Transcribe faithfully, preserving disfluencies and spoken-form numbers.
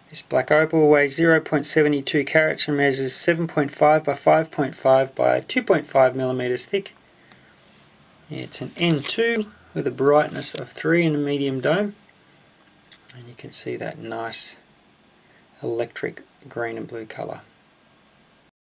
This black opal weighs zero point seven two carats and measures seven point five by five point five by two point five millimeters thick. It's an N two with a brightness of three and a medium dome, and you can see that nice electric green and blue colour.